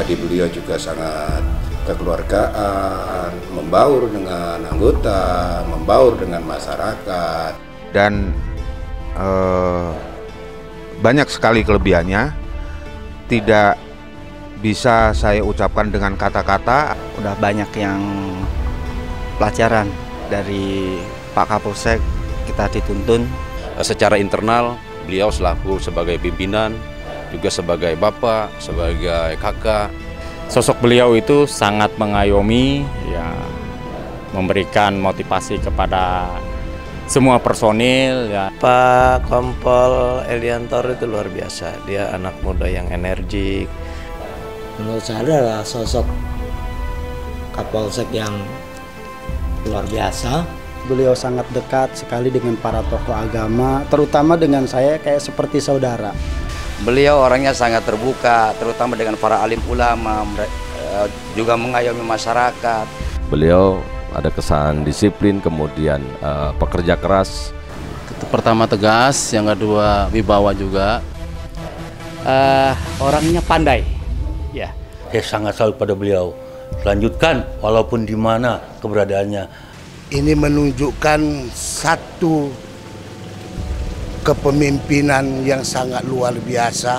pribadi beliau juga sangat kekeluargaan, membaur dengan anggota, membaur dengan masyarakat. Dan banyak sekali kelebihannya, tidak bisa saya ucapkan dengan kata-kata. Udah banyak yang pelajaran dari Pak Kapolsek, kita dituntun. Secara internal, beliau selaku sebagai pimpinan, juga sebagai bapak, sebagai kakak. Sosok beliau itu sangat mengayomi, ya, memberikan motivasi kepada semua personil. Ya. Pak Kompol Eliantoro itu luar biasa. Dia anak muda yang energik. Menurut saya adalah sosok Kapolsek yang luar biasa. Beliau sangat dekat sekali dengan para tokoh agama, terutama dengan saya kayak seperti saudara. Beliau orangnya sangat terbuka, terutama dengan para alim ulama, juga mengayomi masyarakat. Beliau ada kesan disiplin, kemudian pekerja keras. Pertama tegas, yang kedua wibawa juga. Orangnya pandai, ya. Saya sangat salut pada beliau. Lanjutkan, walaupun di mana keberadaannya. Ini menunjukkan satu kepemimpinan yang sangat luar biasa.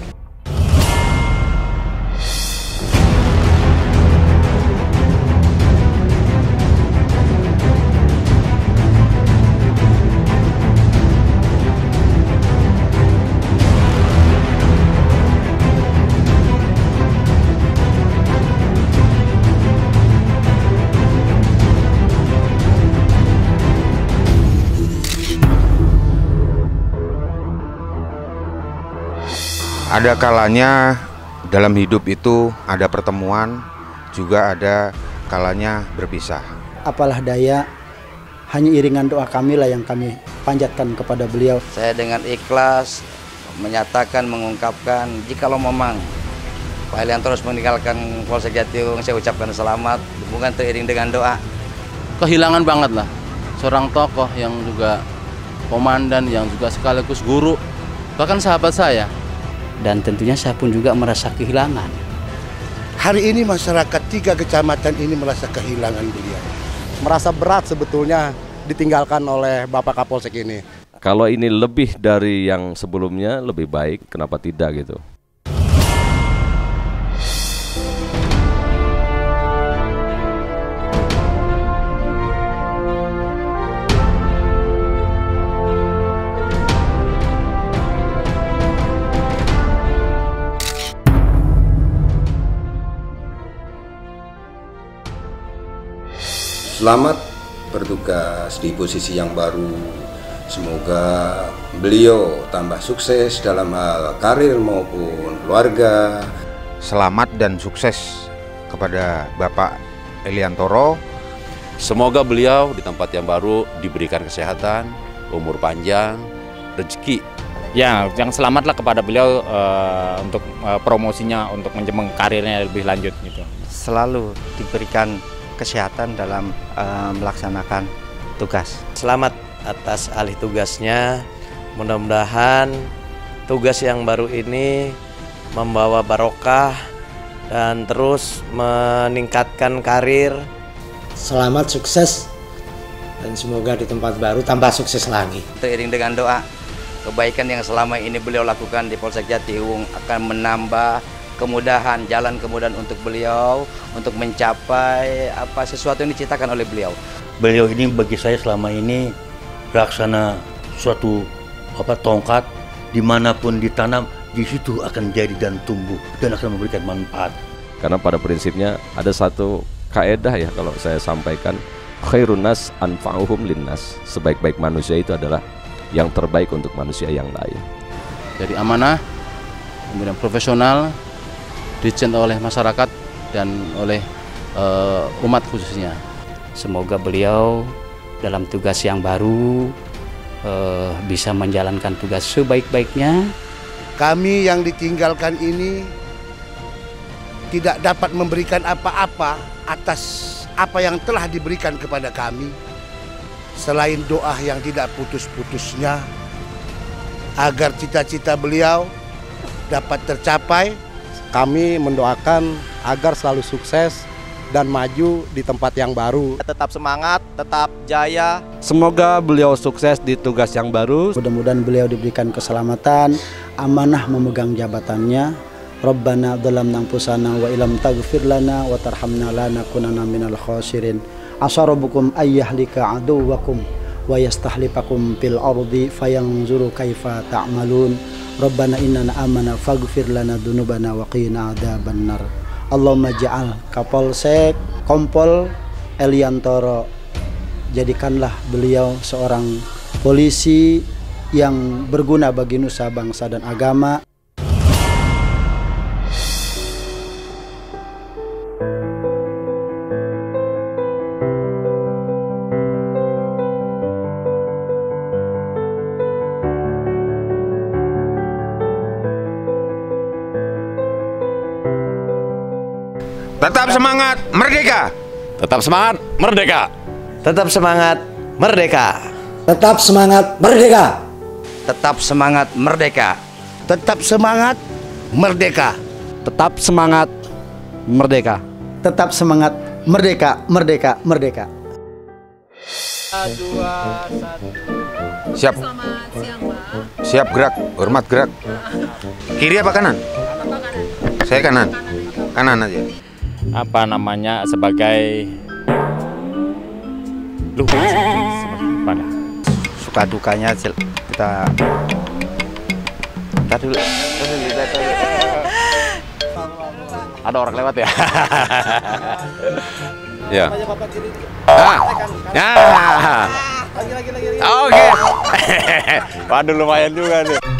Ada kalanya dalam hidup itu ada pertemuan, juga ada kalanya berpisah. Apalah daya, hanya iringan doa kami lah yang kami panjatkan kepada beliau. Saya dengan ikhlas menyatakan, mengungkapkan, jikalau memang Pak Eliantoro terus meninggalkan Polsek Jatiwung, saya ucapkan selamat, bukan teriring dengan doa. Kehilangan banget lah, seorang tokoh yang juga komandan, yang juga sekaligus guru, bahkan sahabat saya. Dan tentunya saya pun juga merasa kehilangan. Hari ini masyarakat 3 kecamatan ini merasa kehilangan beliau. Merasa berat sebetulnya ditinggalkan oleh Bapak Kapolsek ini. Kalau ini lebih dari yang sebelumnya, lebih baik, kenapa tidak gitu. Selamat bertugas di posisi yang baru. Semoga beliau tambah sukses dalam hal karir maupun keluarga. Selamat dan sukses kepada Bapak Eliantoro. Semoga beliau di tempat yang baru diberikan kesehatan, umur panjang, rezeki. Ya, yang selamatlah kepada beliau untuk promosinya, untuk menjemeng karirnya lebih lanjut gitu. Selalu diberikan kesehatan dalam melaksanakan tugas. Selamat atas alih tugasnya. Mudah-mudahan tugas yang baru ini membawa barokah dan terus meningkatkan karir. Selamat, sukses, dan semoga di tempat baru tambah sukses lagi. Teriring dengan doa, kebaikan yang selama ini beliau lakukan di Polsek Jatiwung akan menambah kemudahan, jalan kemudahan untuk beliau untuk mencapai sesuatu yang diciptakan oleh beliau. Beliau ini bagi saya selama ini laksana suatu tongkat, dimanapun ditanam di situ akan jadi dan tumbuh dan akan memberikan manfaat. Karena pada prinsipnya ada satu kaedah ya, kalau saya sampaikan, khairun nas anfa'uhum linnas. Sebaik-baik manusia itu adalah yang terbaik untuk manusia yang lain. Jadi amanah, kemudian profesional, dicintai oleh masyarakat dan oleh umat khususnya. Semoga beliau dalam tugas yang baru bisa menjalankan tugas sebaik-baiknya. Kami yang ditinggalkan ini tidak dapat memberikan apa-apa atas apa yang telah diberikan kepada kami, selain doa yang tidak putus-putusnya agar cita-cita beliau dapat tercapai Kami mendoakan agar selalu sukses dan maju di tempat yang baru. Tetap semangat, tetap jaya. Semoga beliau sukses di tugas yang baru. Mudah-mudahan beliau diberikan keselamatan, amanah memegang jabatannya. Rabbana dhalamna anfusana wa illam taghfir lana wa tarhamna lanakunanna minal khasirin. Asarabukum ayyahlika aduwakum wa yastahlifakum fil ardi fayanzuru kaifa ta'malun. Rabbana innana amana faghfir lana dzunubana wa qina adzabannar. Allahumma ja'al Kapolsek Kompol Eliantoro, jadikanlah beliau seorang polisi yang berguna bagi nusa bangsa dan agama. Tetap semangat merdeka. Tetap semangat merdeka. Tetap semangat merdeka. Tetap semangat merdeka. Tetap semangat merdeka. Tetap semangat merdeka. Tetap semangat merdeka. Tetap semangat merdeka, merdeka, merdeka. Siap. Siap gerak, hormat gerak. Kiri apa kanan? Saya kanan. Kanan aja. Apa namanya, sebagai lupa pada Suka dukanya kita dulu. Ada orang lewat ya. Ya. Oke. Waduh, lumayan juga nih.